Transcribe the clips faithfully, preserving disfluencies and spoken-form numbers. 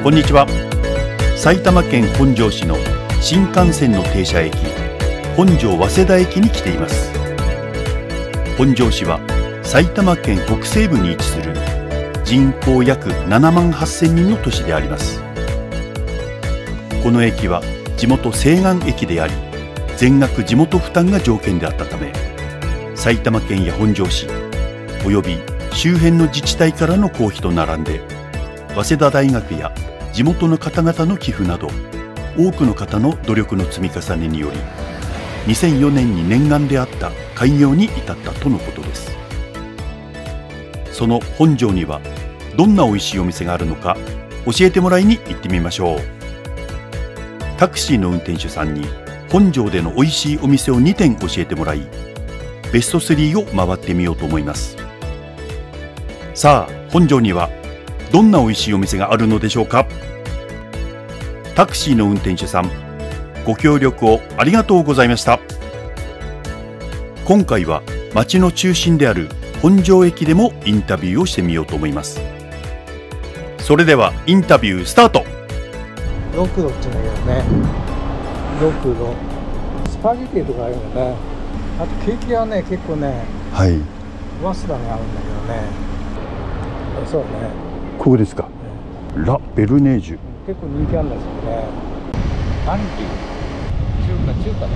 こんにちは。埼玉県本庄市の新幹線の停車駅、本庄早稲田駅に来ています。本庄市は埼玉県北西部に位置する人口約ななまんはっせんにんの都市であります。この駅は地元西岸駅であり、全額地元負担が条件であったため、埼玉県や本庄市および周辺の自治体からの公費と並んで、早稲田大学や地元の方々の寄付など多くの方の努力の積み重ねにより、にせんよねんに念願であった開業に至ったとのことです。その本庄にはどんなおいしいお店があるのか教えてもらいに行ってみましょう。タクシーの運転手さんに本庄でのおいしいお店をにてん教えてもらい、ベストスリーを回ってみようと思います。さあ、本庄にはどんなおいしいお店があるのでしょうか。タクシーの運転手さん、ご協力をありがとうございました。今回は町の中心である本庄駅でもインタビューをしてみようと思います。それではインタビュースタート。 ロクロって言うんだけどね、ロクロスパゲティとかあるよね。あとケーキはね、結構ね、 はい、 早稲田にあるんだけどね。そうね、 ここですか、ね、ラ・ベルネージュ、 結構人気あるんですよね。 アンティ中華中華です。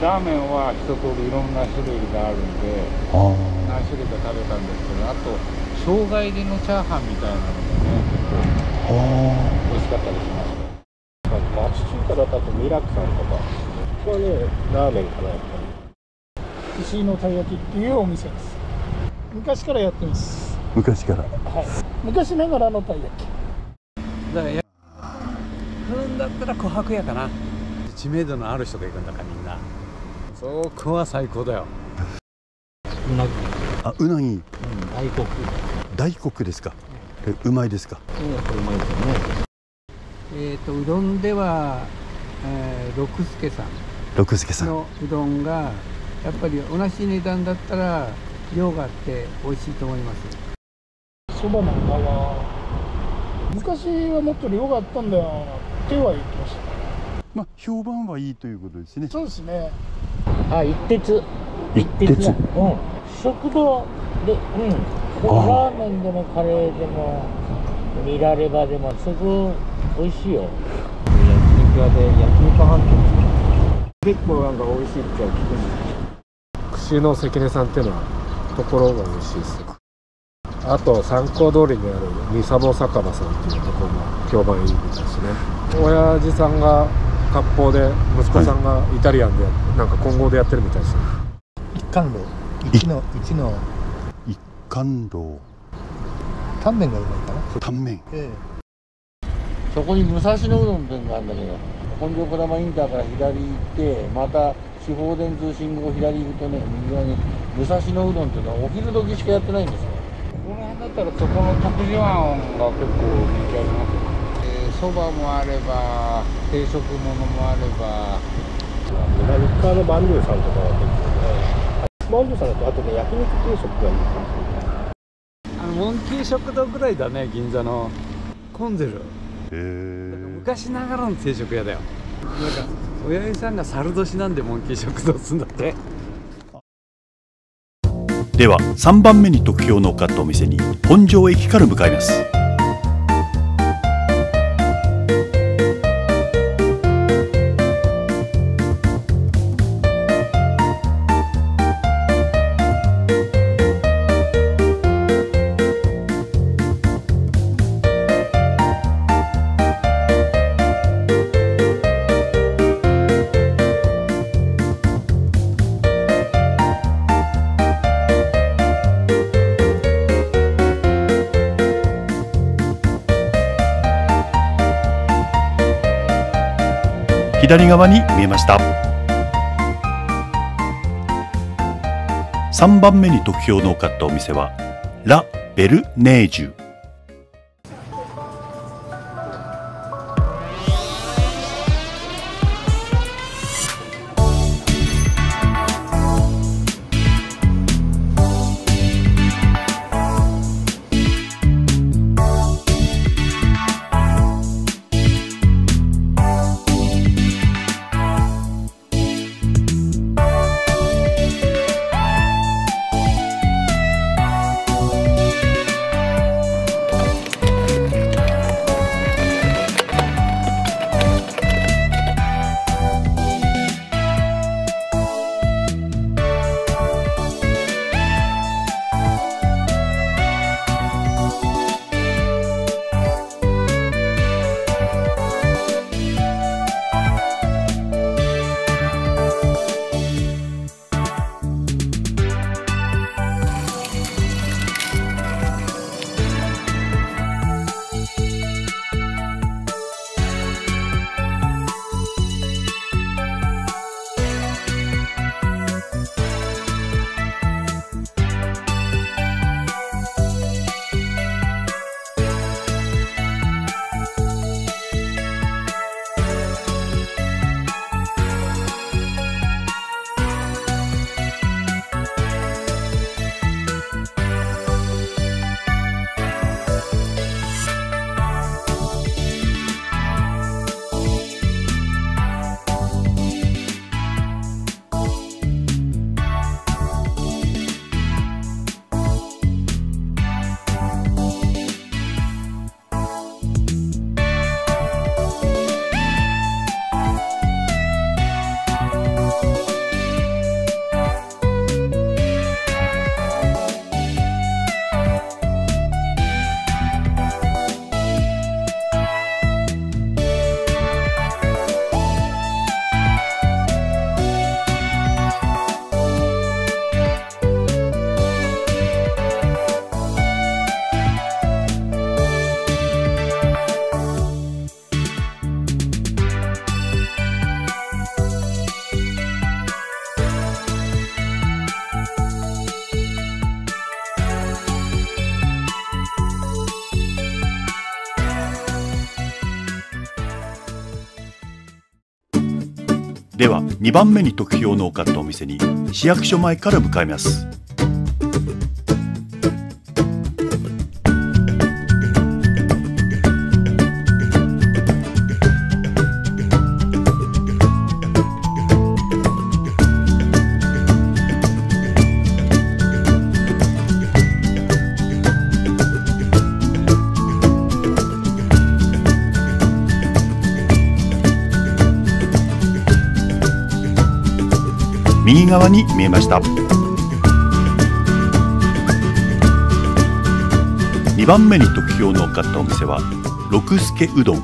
ラーメンは一通りいろんな種類があるんで、何種類か食べたんですけど、あと生姜入りのチャーハンみたいなのがね、結構美味しかったりしました。町中華だとあとミラクさんとか、ここはねラーメンかな、やっぱり。 石井のたい焼きっていうお店です。昔からやってます。 昔から、 はい、昔ながらのたい焼きだからやるんだったら琥珀屋かな。知名度のある人が行くんだから、みんなそこは最高だよ。 うなぎ、 あ、うなぎ、うん、 大黒大黒ですか。え、うまいですか。 うん、やっぱうまいですよね。えっとうどんでは、えー、六助さん六助さんのうどんがやっぱり同じ値段だったら量があって美味しいと思います。そばなんかは昔はもっと量があったんだよっては言ってました。 まあ評判はいいということですね。 そうですね。 あ、一鉄一鉄、 うん、食堂で、うん、ラーメンでもカレーでもニラレバでもすごく美味しいよ。焼肉屋で焼肉飯店結構なんか美味しいって聞くんです。串の関根さんっていうのはところが美味しいです。あと三光通りにある三佐野酒場さんっていうところも評判いいみたいですね。親父さんが割烹で、息子さんがイタリアンで、はい、なんか混合でやってるみたいです。 一貫楼、一の一の一貫楼、 タンメンがうまいかな。 タンメン、 ええ、 そこに武蔵野うどん店があるんだけど、本庄児玉インターから左行ってまた地方電通信号左行くとね、右側に武蔵野うどんっていうのはお昼時しかやってないんですよ。この辺だったらそこの特需庵が結構人気ありますよ。そばもあれば定食ものもあれば、 日課のまんじゅうさんとかは結構ね、まんじゅうさんだとあとね、焼肉定食がいいかもしれない。 あのモンキー食堂ぐらいだね、銀座の。混んでる。 へー、 昔ながらの定食屋だよ。なんか親父さんが猿年なんでモンキー食堂すんだって。 ではさんばんめに得票の多かったお店に本庄駅から向かいます。左側に見えました。さんばんめに得票の多かったお店はラ・ベルネージュ。 ではにばんめに得票の多かったお店に市役所前から向かいます。右側に見えました。にばんめに得票の多かったお店は六助うどん。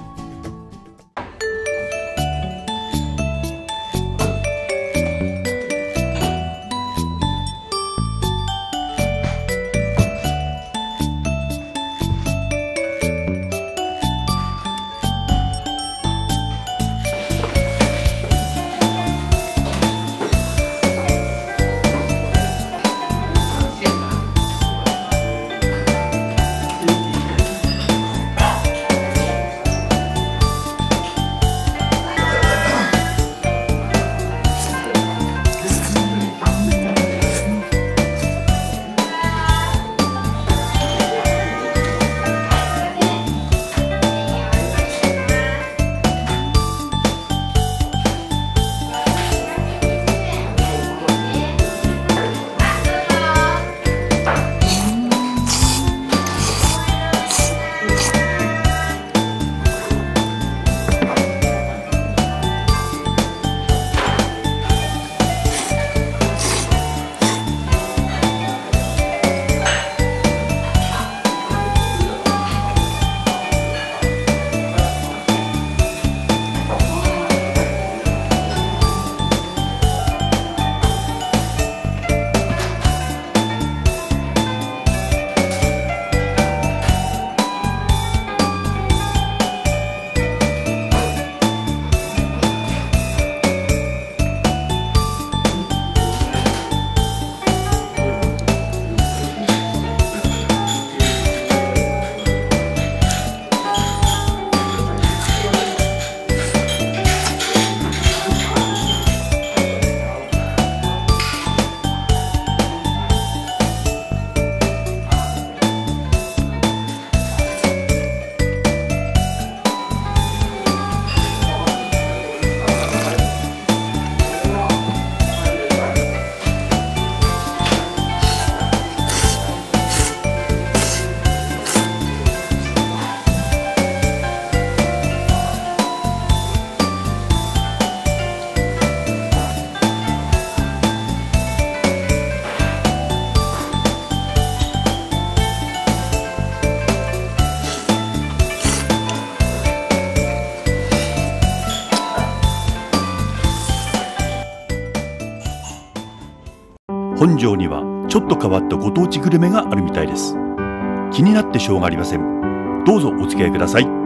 本庄にはちょっと変わったご当地グルメがあるみたいです。気になってしょうがありません。どうぞお付き合いください。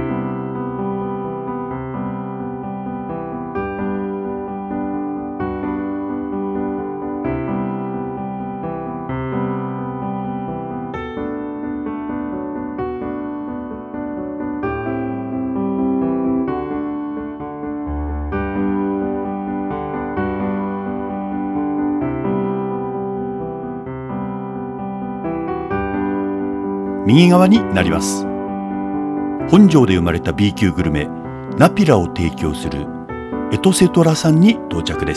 右側になります。本庄で生まれた B 級グルメナピラを提供するエトセトラさんに到着です。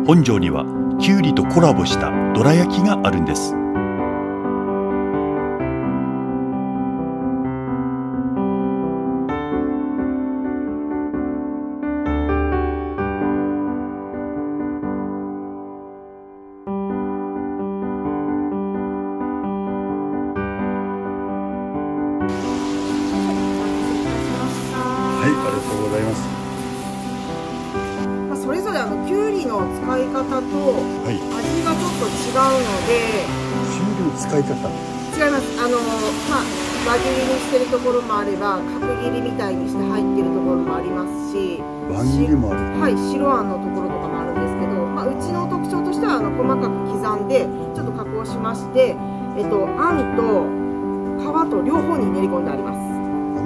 本庄にはきゅうりとコラボしたどら焼きがあるんです。はい、ありがとうございます。 まあそれぞれあのきゅうりの使い方と味がちょっと違うので、 きゅうりの使い方違います。あのまあ輪切りにしてるところもあれば角切りみたいにして入ってるところもありますし、 輪切りもある。 はい、白あんのところとかもあるんですけど、まあ、うちの特徴としてはあの細かく刻んでちょっと加工しまして、えっとあんと皮と両方に練り込んであります。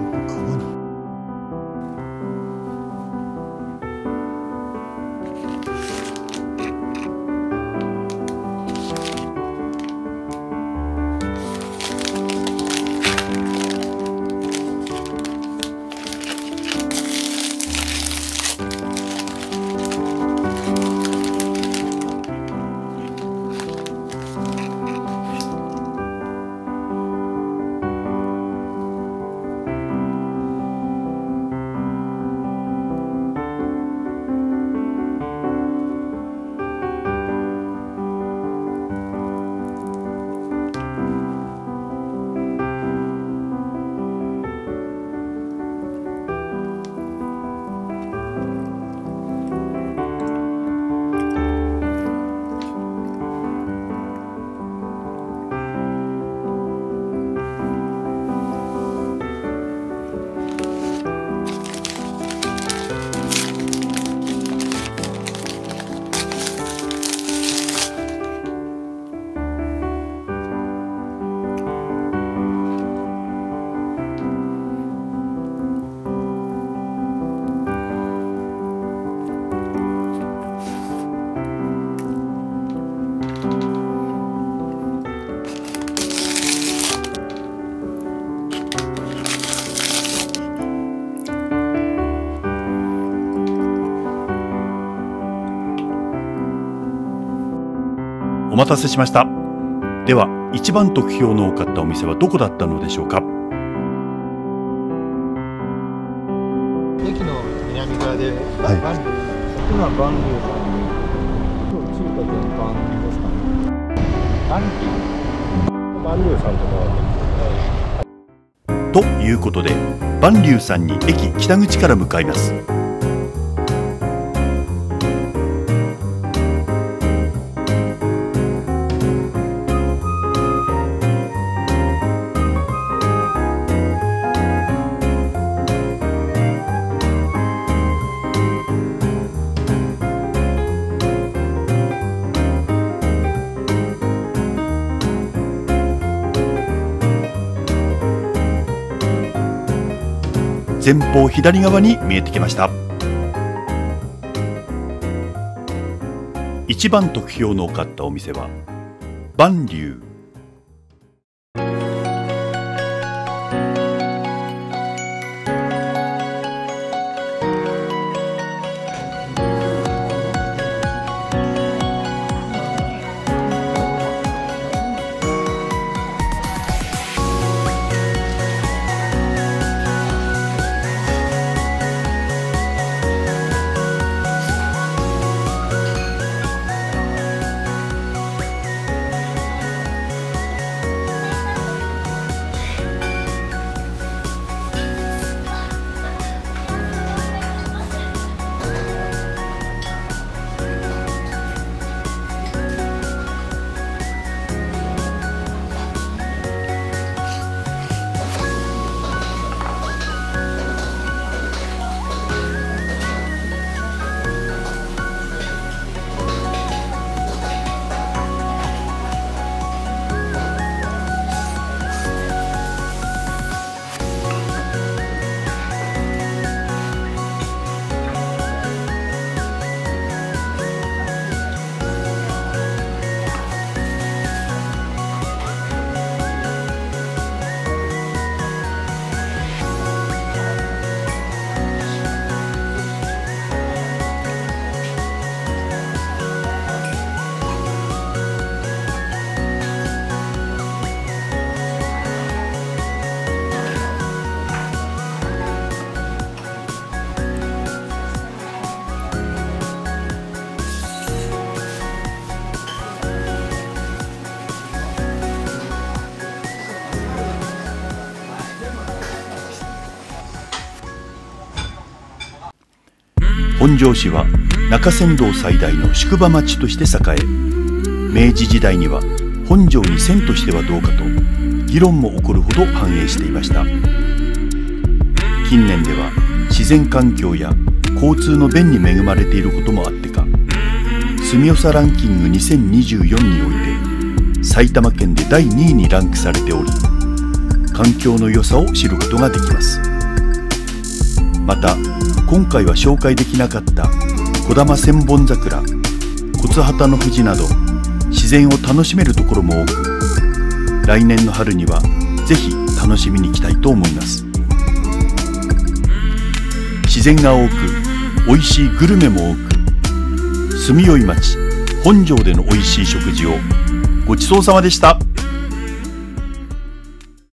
お待たせしました。では一番得票の多かったお店はどこだったのでしょうか。 駅の南側で、 はい、 バンリュー今バンリューさんに今日中華全般ですかね。バンリューバンリューさんとかはということで万龍さんに駅北口から向かいます。前方左側に見えてきました。一番得票の多かったお店は万龍。 本庄市は中山道最大の宿場町として栄え、明治時代には本庄に遷都してはどうかと議論も起こるほど繁栄していました。近年では自然環境や交通の便に恵まれていることもあってか、住みよさランキングにせんにじゅうよんにおいて埼玉県でだいにいにランクされており、環境の良さを知ることができます。また今回は紹介できなかった小玉千本桜、骨畑の藤など自然を楽しめるところも多く、来年の春にはぜひ楽しみに来たいと思います。自然が多く美味しいグルメも多く、住みよい町本庄での美味しい食事をごちそうさまでした。